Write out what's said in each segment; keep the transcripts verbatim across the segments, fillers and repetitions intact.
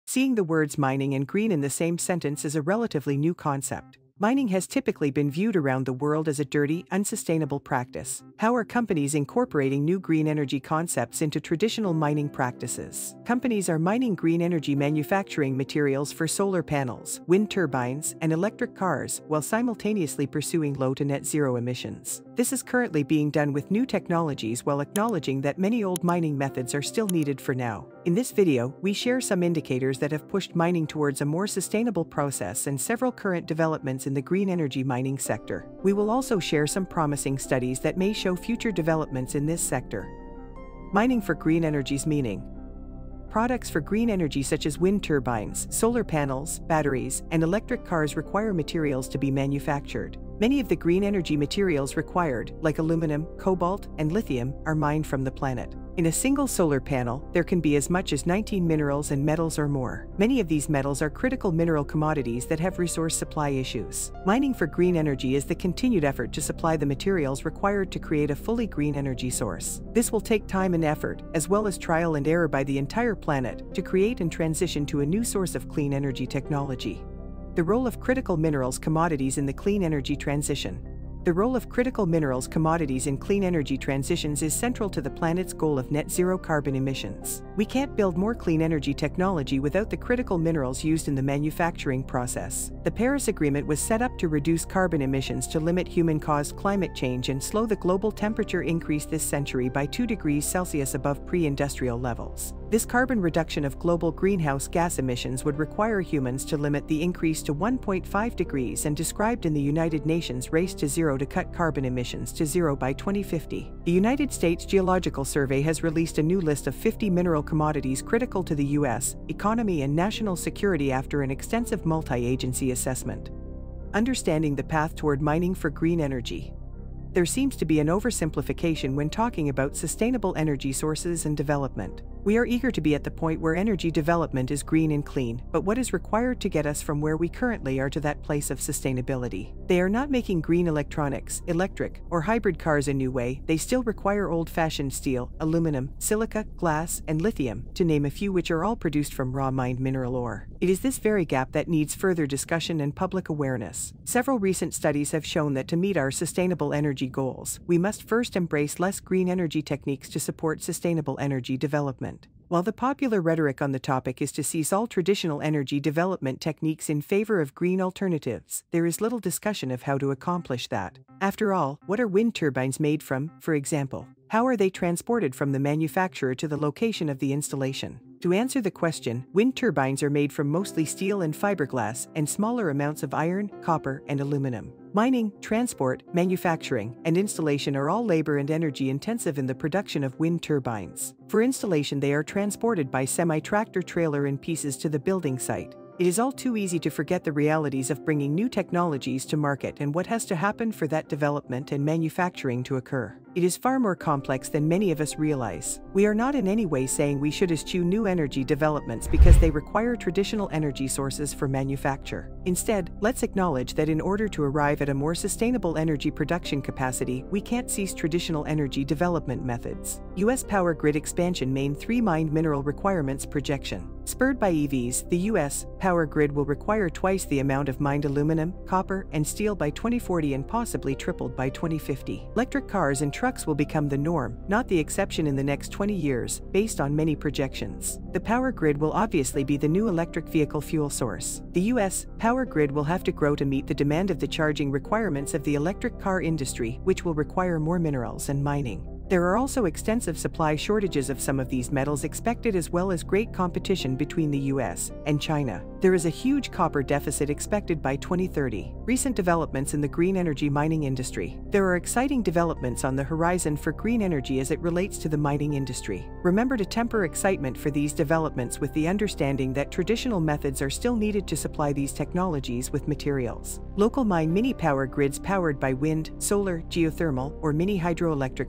Seeing the words mining and green in the same sentence is a relatively new concept. Mining has typically been viewed around the world as a dirty, unsustainable practice. How are companies incorporating new green energy concepts into traditional mining practices? Companies are mining green energy manufacturing materials for solar panels, wind turbines, and electric cars, while simultaneously pursuing low to net zero emissions. This is currently being done with new technologies while acknowledging that many old mining methods are still needed for now. In this video, we share some indicators that have pushed mining towards a more sustainable process and several current developments in the green energy mining sector. We will also share some promising studies that may show future developments in this sector. Mining for green energy's meaning. Products for green energy such as wind turbines, solar panels, batteries, and electric cars require materials to be manufactured. Many of the green energy materials required, like aluminum, cobalt, and lithium, are mined from the planet. In a single solar panel, there can be as much as nineteen minerals and metals or more. Many of these metals are critical mineral commodities that have resource supply issues. Mining for green energy is the continued effort to supply the materials required to create a fully green energy source. This will take time and effort, as well as trial and error by the entire planet, to create and transition to a new source of clean energy technology. The role of critical minerals commodities in the clean energy transition. The role of critical minerals commodities in clean energy transitions is central to the planet's goal of net zero carbon emissions. We can't build more clean energy technology without the critical minerals used in the manufacturing process. The Paris Agreement was set up to reduce carbon emissions to limit human-caused climate change and slow the global temperature increase this century by two degrees Celsius above pre-industrial levels. This carbon reduction of global greenhouse gas emissions would require humans to limit the increase to one point five degrees and described in the United Nations Race to Zero to cut carbon emissions to zero by twenty fifty. The United States Geological Survey has released a new list of fifty mineral commodities critical to the U S economy and national security after an extensive multi-agency assessment. Understanding the path toward mining for green energy. There seems to be an oversimplification when talking about sustainable energy sources and development. We are eager to be at the point where energy development is green and clean, but what is required to get us from where we currently are to that place of sustainability? They are not making green electronics, electric, or hybrid cars a new way. They still require old-fashioned steel, aluminum, silica, glass, and lithium, to name a few, which are all produced from raw mined mineral ore. It is this very gap that needs further discussion and public awareness. Several recent studies have shown that to meet our sustainable energy goals, we must first embrace less green energy techniques to support sustainable energy development. While the popular rhetoric on the topic is to cease all traditional energy development techniques in favor of green alternatives, there is little discussion of how to accomplish that. After all, what are wind turbines made from, for example? How are they transported from the manufacturer to the location of the installation? To answer the question, wind turbines are made from mostly steel and fiberglass and smaller amounts of iron, copper, and aluminum. Mining, transport, manufacturing, and installation are all labor and energy intensive in the production of wind turbines. For installation, they are transported by semi-tractor trailer in pieces to the building site. It is all too easy to forget the realities of bringing new technologies to market and what has to happen for that development and manufacturing to occur. It is far more complex than many of us realize. We are not in any way saying we should eschew new energy developments because they require traditional energy sources for manufacture. Instead, let's acknowledge that in order to arrive at a more sustainable energy production capacity, we can't cease traditional energy development methods. U S power grid expansion main three mined mineral requirements projection. Spurred by E Vs, the U S power grid will require twice the amount of mined aluminum, copper, and steel by twenty forty and possibly tripled by twenty fifty. Electric cars and trucks will become the norm, not the exception in the next twenty years, based on many projections. The power grid will obviously be the new electric vehicle fuel source. The U S power grid will have to grow to meet the demand of the charging requirements of the electric car industry, which will require more minerals and mining. There are also extensive supply shortages of some of these metals expected, as well as great competition between the U S and China. There is a huge copper deficit expected by twenty thirty. Recent developments in the green energy mining industry. There are exciting developments on the horizon for green energy as it relates to the mining industry. Remember to temper excitement for these developments with the understanding that traditional methods are still needed to supply these technologies with materials. Local mine mini power grids powered by wind, solar, geothermal, or mini hydroelectric plants.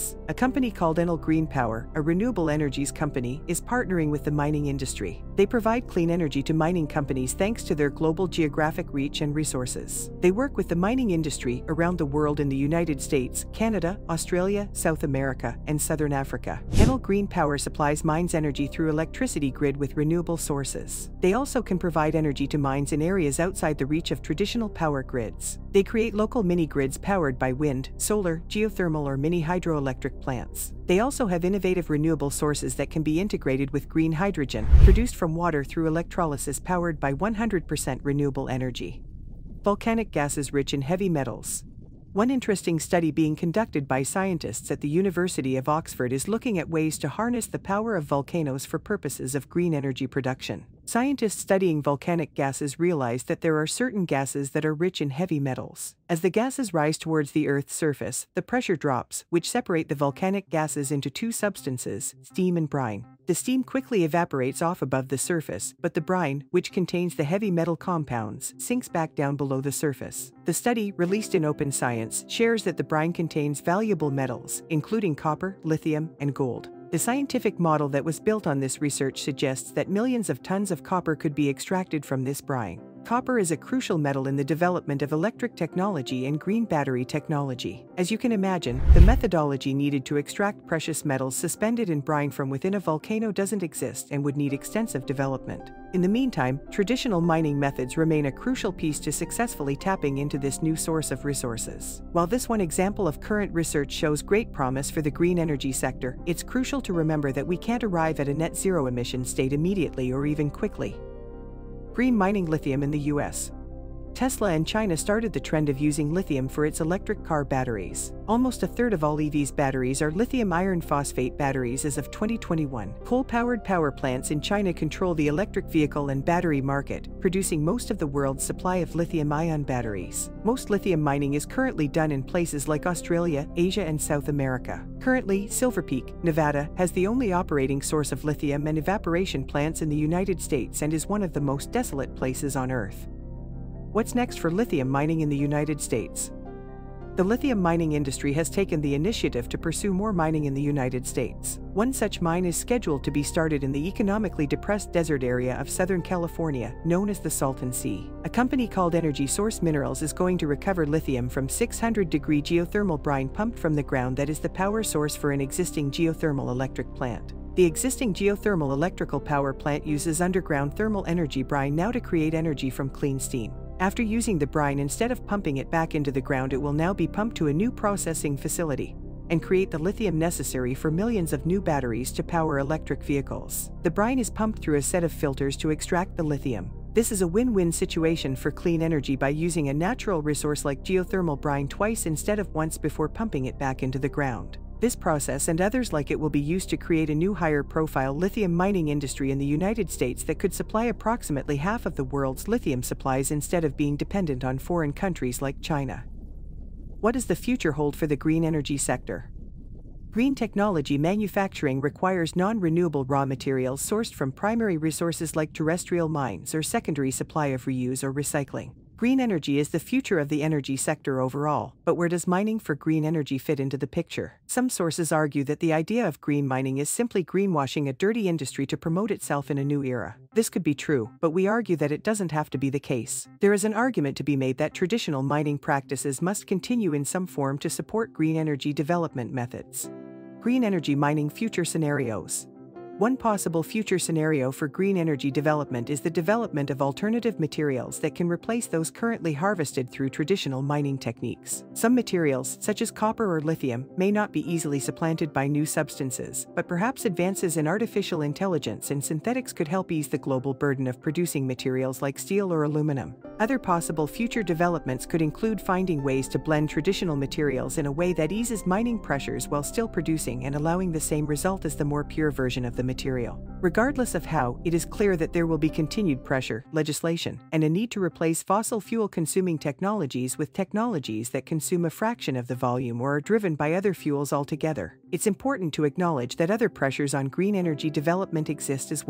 resources. A company called Enel Green Power, a renewable energies company, is partnering with the mining industry. They provide clean energy to mining companies thanks to their global geographic reach and resources. They work with the mining industry around the world in the United States, Canada, Australia, South America, and Southern Africa. Enel Green Power supplies mines energy through electricity grid with renewable sources. They also can provide energy to mines in areas outside the reach of traditional power grids. They create local mini-grids powered by wind, solar, geothermal, or mini hydroelectric plants. They also have innovative renewable sources that can be integrated with green hydrogen, produced from water through electrolysis powered by one hundred percent renewable energy. Volcanic gases rich in heavy metals. One interesting study being conducted by scientists at the University of Oxford is looking at ways to harness the power of volcanoes for purposes of green energy production. Scientists studying volcanic gases realized that there are certain gases that are rich in heavy metals. As the gases rise towards the Earth's surface, the pressure drops, which separate the volcanic gases into two substances, steam and brine. The steam quickly evaporates off above the surface, but the brine, which contains the heavy metal compounds, sinks back down below the surface. The study, released in Open Science, shares that the brine contains valuable metals, including copper, lithium, and gold. The scientific model that was built on this research suggests that millions of tons of copper could be extracted from this brine. Copper is a crucial metal in the development of electric technology and green battery technology. As you can imagine, the methodology needed to extract precious metals suspended in brine from within a volcano doesn't exist and would need extensive development. In the meantime, traditional mining methods remain a crucial piece to successfully tapping into this new source of resources. While this one example of current research shows great promise for the green energy sector, it's crucial to remember that we can't arrive at a net zero emission state immediately or even quickly. Green mining lithium in the U S. Tesla and China started the trend of using lithium for its electric car batteries. Almost a third of all E Vs batteries are lithium iron phosphate batteries as of twenty twenty-one. Coal-powered power plants in China control the electric vehicle and battery market, producing most of the world's supply of lithium-ion batteries. Most lithium mining is currently done in places like Australia, Asia, and South America. Currently, Silver Peak, Nevada, has the only operating source of lithium and evaporation plants in the United States and is one of the most desolate places on Earth. What's next for lithium mining in the United States? The lithium mining industry has taken the initiative to pursue more mining in the United States. One such mine is scheduled to be started in the economically depressed desert area of Southern California, known as the Salton Sea. A company called Energy Source Minerals is going to recover lithium from six hundred degree geothermal brine pumped from the ground that is the power source for an existing geothermal electric plant. The existing geothermal electrical power plant uses underground thermal energy brine now to create energy from clean steam. After using the brine instead of pumping it back into the ground, it will now be pumped to a new processing facility and create the lithium necessary for millions of new batteries to power electric vehicles. The brine is pumped through a set of filters to extract the lithium. This is a win-win situation for clean energy by using a natural resource like geothermal brine twice instead of once before pumping it back into the ground. This process and others like it will be used to create a new higher-profile lithium mining industry in the United States that could supply approximately half of the world's lithium supplies instead of being dependent on foreign countries like China. What does the future hold for the green energy sector? Green technology manufacturing requires non-renewable raw materials sourced from primary resources like terrestrial mines or secondary supply of reuse or recycling. Green energy is the future of the energy sector overall, but where does mining for green energy fit into the picture? Some sources argue that the idea of green mining is simply greenwashing a dirty industry to promote itself in a new era. This could be true, but we argue that it doesn't have to be the case. There is an argument to be made that traditional mining practices must continue in some form to support green energy development methods. Green energy mining future scenarios. One possible future scenario for green energy development is the development of alternative materials that can replace those currently harvested through traditional mining techniques. Some materials, such as copper or lithium, may not be easily supplanted by new substances, but perhaps advances in artificial intelligence and synthetics could help ease the global burden of producing materials like steel or aluminum. Other possible future developments could include finding ways to blend traditional materials in a way that eases mining pressures while still producing and allowing the same result as the more pure version of the material. Regardless of how, it is clear that there will be continued pressure, legislation, and a need to replace fossil fuel-consuming technologies with technologies that consume a fraction of the volume or are driven by other fuels altogether. It's important to acknowledge that other pressures on green energy development exist as well.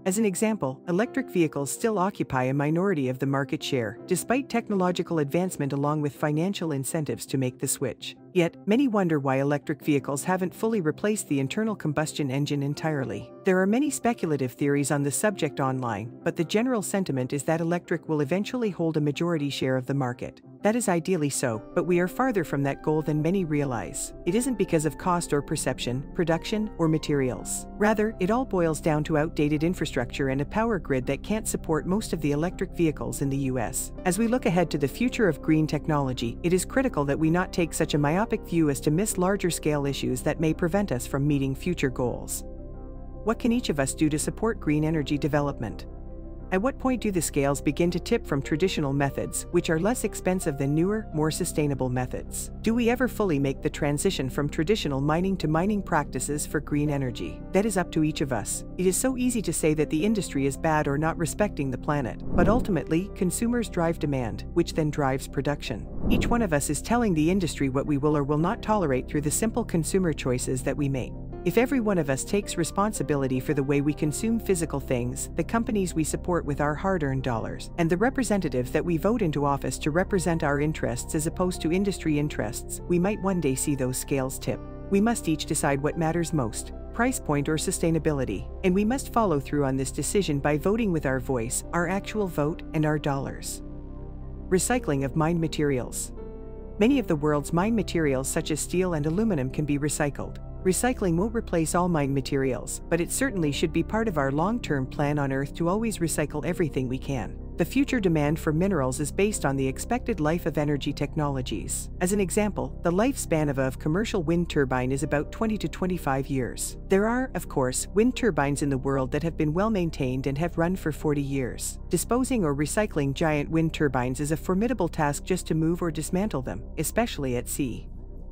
As an example, electric vehicles still occupy a minority of the market share, despite technological advancement along with financial incentives to make the switch. Yet, many wonder why electric vehicles haven't fully replaced the internal combustion engine entirely. There are many speculative theories on the subject online, but the general sentiment is that electric will eventually hold a majority share of the market. That is ideally so, but we are farther from that goal than many realize. It isn't because of cost or perception, production, or materials. Rather, it all boils down to outdated infrastructure and a power grid that can't support most of the electric vehicles in the U S. As we look ahead to the future of green technology, it is critical that we not take such a myopic view as to miss larger-scale issues that may prevent us from meeting future goals. What can each of us do to support green energy development? At what point do the scales begin to tip from traditional methods, which are less expensive than newer, more sustainable methods? Do we ever fully make the transition from traditional mining to mining practices for green energy? That is up to each of us. It is so easy to say that the industry is bad or not respecting the planet, but ultimately, consumers drive demand, which then drives production. Each one of us is telling the industry what we will or will not tolerate through the simple consumer choices that we make. If every one of us takes responsibility for the way we consume physical things, the companies we support with our hard-earned dollars, and the representatives that we vote into office to represent our interests as opposed to industry interests, we might one day see those scales tip. We must each decide what matters most, price point or sustainability, and we must follow through on this decision by voting with our voice, our actual vote, and our dollars. Recycling of mined materials. Many of the world's mined materials such as steel and aluminum can be recycled. Recycling won't replace all mined materials, but it certainly should be part of our long-term plan on Earth to always recycle everything we can. The future demand for minerals is based on the expected life of energy technologies. As an example, the lifespan of a commercial wind turbine is about twenty to twenty-five years. There are, of course, wind turbines in the world that have been well maintained and have run for forty years. Disposing or recycling giant wind turbines is a formidable task just to move or dismantle them, especially at sea.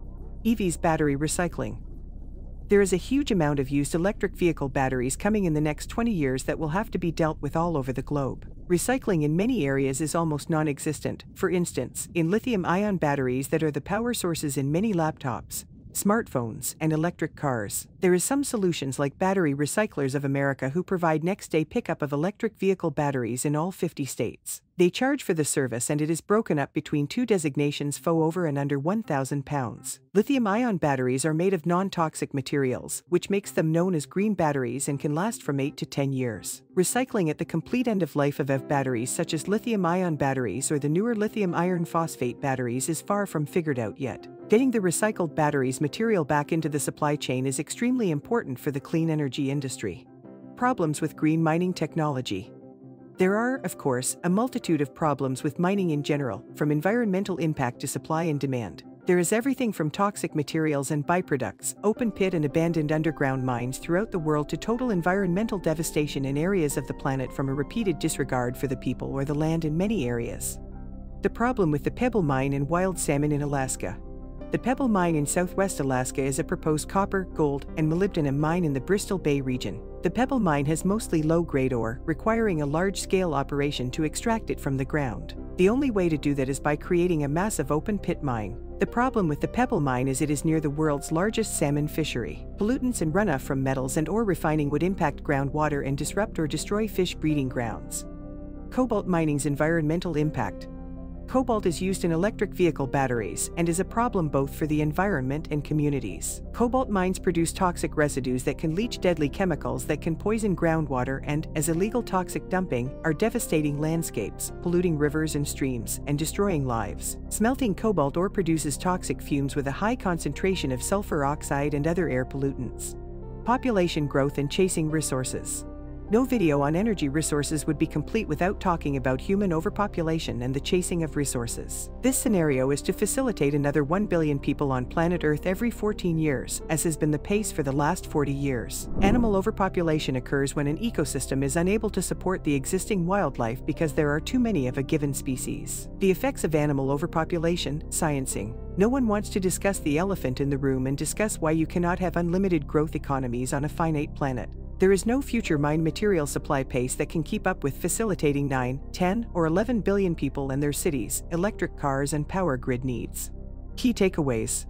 E Vs battery recycling. There is a huge amount of used electric vehicle batteries coming in the next twenty years that will have to be dealt with all over the globe. Recycling in many areas is almost non-existent. For instance, in lithium-ion batteries that are the power sources in many laptops, smartphones, and electric cars. There is some solutions like Battery Recyclers of America who provide next-day pickup of electric vehicle batteries in all fifty states. They charge for the service and it is broken up between two designations for over and under one thousand pounds. Lithium-ion batteries are made of non-toxic materials, which makes them known as green batteries and can last from eight to ten years. Recycling at the complete end of life of E V batteries such as lithium-ion batteries or the newer lithium iron phosphate batteries is far from figured out yet. Getting the recycled batteries material back into the supply chain is extremely important for the clean energy industry. Problems with green mining technology. There are, of course, a multitude of problems with mining in general, from environmental impact to supply and demand. There is everything from toxic materials and byproducts, open pit and abandoned underground mines throughout the world to total environmental devastation in areas of the planet from a repeated disregard for the people or the land in many areas. The problem with the Pebble Mine and wild salmon in Alaska. The Pebble Mine in southwest Alaska is a proposed copper, gold, and molybdenum mine in the Bristol Bay region. The Pebble Mine has mostly low-grade ore, requiring a large-scale operation to extract it from the ground. The only way to do that is by creating a massive open-pit mine. The problem with the Pebble Mine is it is near the world's largest salmon fishery. Pollutants and runoff from metals and ore refining would impact groundwater and disrupt or destroy fish breeding grounds. Cobalt mining's environmental impact. Cobalt is used in electric vehicle batteries and is a problem both for the environment and communities. Cobalt mines produce toxic residues that can leach deadly chemicals that can poison groundwater and, as illegal toxic dumping, are devastating landscapes, polluting rivers and streams, and destroying lives. Smelting cobalt ore produces toxic fumes with a high concentration of sulfur oxide and other air pollutants. Population growth and chasing resources. No video on energy resources would be complete without talking about human overpopulation and the chasing of resources. This scenario is to facilitate another one billion people on planet Earth every fourteen years, as has been the pace for the last forty years. Animal overpopulation occurs when an ecosystem is unable to support the existing wildlife because there are too many of a given species. The effects of animal overpopulation, sciencing. No one wants to discuss the elephant in the room and discuss why you cannot have unlimited growth economies on a finite planet. There is no future mine material supply pace that can keep up with facilitating nine, ten, or eleven billion people and their cities, electric cars, and power grid needs. Key takeaways.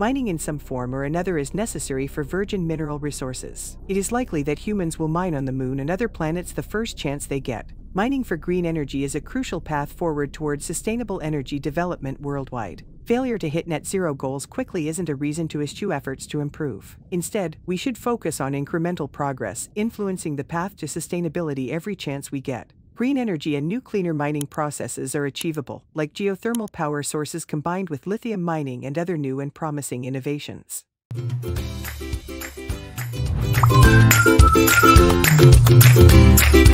Mining in some form or another is necessary for virgin mineral resources. It is likely that humans will mine on the moon and other planets the first chance they get. Mining for green energy is a crucial path forward towards sustainable energy development worldwide. Failure to hit net zero goals quickly isn't a reason to eschew efforts to improve. Instead, we should focus on incremental progress, influencing the path to sustainability every chance we get. Green energy and new cleaner mining processes are achievable, like geothermal power sources combined with lithium mining and other new and promising innovations. Thank you.